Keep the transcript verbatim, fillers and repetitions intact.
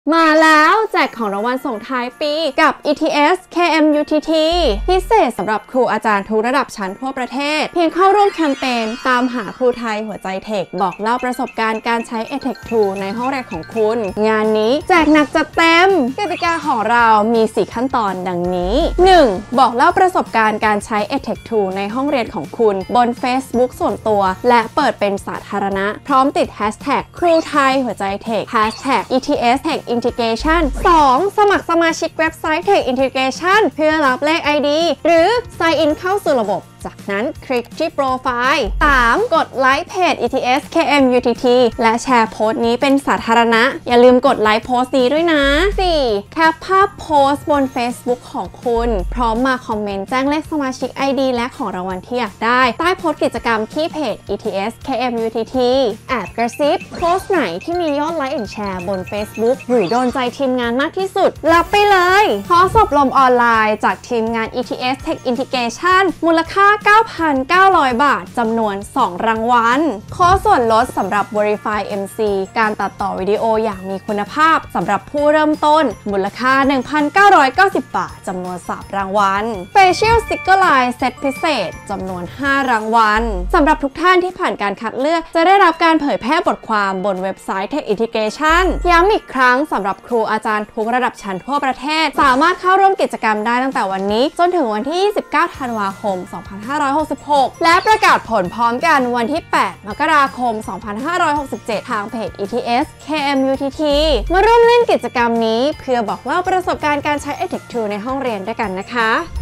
มาแล้วแจกของรางวัลส่งท้ายปีกับ อี ที เอส เค เอ็ม ยู ที ที พิเศษสำหรับครูอาจารย์ทุกระดับชั้นทั่วประเทศเพียงเข้าร่วมแคมเปญตามหาครูไทยหัวใจเทคบอกเล่าประสบการณ์การใช้ เอ เทค ทู ในห้องเรียนของคุณงานนี้แจกหนักจัดเต็มกติกาของเรามีสี่ขั้นตอนดังนี้ หนึ่ง บอกเล่าประสบการณ์การใช้ เอ เทค ทู ในห้องเรียนของคุณบน Facebook ส่วนตัวและเปิดเป็นสาธารณะพร้อมติด แฮชแท็ก ครูไทยหัวใจเทค แฮชแท็ก อี ที เอส Tech Integration สอง สมัครสมาชิกเว็บไซต์ Tech Integration เพื่อรับเลข ไอ ดี หรือ Sign in เข้าสู่ระบบจากนั้นคลิกที่โปรไฟล์ สาม กดไลค์เพจ อี ที เอส เค เอ็ม ยู ที ที และแชร์โพสต์นี้เป็นสาธารณะอย่าลืมกดไลค์โพสต์นี้ด้วยนะ สี่ แคปภาพโพสต์บน Facebook ของคุณพร้อมมาคอมเมนต์แจ้งเลขสมาชิก ไอ ดี และของรางวัลที่อยากได้ใต้โพสต์กิจกรรมที่เพจ อี ที เอส เค เอ็ม ยู ที ที แอบกระซิบโพสต์ไหนที่มียอดไลค์และแชร์บน Facebook หรือโดนใจทีมงานมากที่สุดรับไปเลยคอร์สอบรมออนไลน์จากทีมงาน อี ที เอส Tech Integration มูลค่า เก้าพันเก้าร้อย บาทจำนวน สอง รางวัลข้อส่วนลดสำหรับ Verify เอ็ม ซี การตัดต่อวิดีโออย่างมีคุณภาพสำหรับผู้เริ่มต้นมูลค่า หนึ่งพันเก้าร้อยเก้าสิบ บาทจำนวน สาม รางวัล Facial Sticker Line เซตพิเศษจำนวน ห้า รางวัลสำหรับทุกท่านที่ผ่านการคัดเลือกจะได้รับการเผยแพร่บทความบนเว็บไซต์ Tech Integration ย้ำอีกครั้งสำหรับครูอาจารย์ทุกระดับชั้นทั่วประเทศสามารถเข้าร่วมกิจกรรมได้ตั้งแต่วันนี้จนถึงวันที่ยี่สิบเก้าธันวาคมสองพันห้าร้อยหกสิบหกและประกาศผลพร้อมกันวันที่แปดมกราคมสองพันห้าร้อยหกสิบเจ็ดทางเพจ อี ที เอส เค เอ็ม ยู ที ที มาร่วมเล่นกิจกรรมนี้เพื่อบอกเล่าประสบการณ์การใช้ เอ เทค ทู ในห้องเรียนด้วยกันนะคะ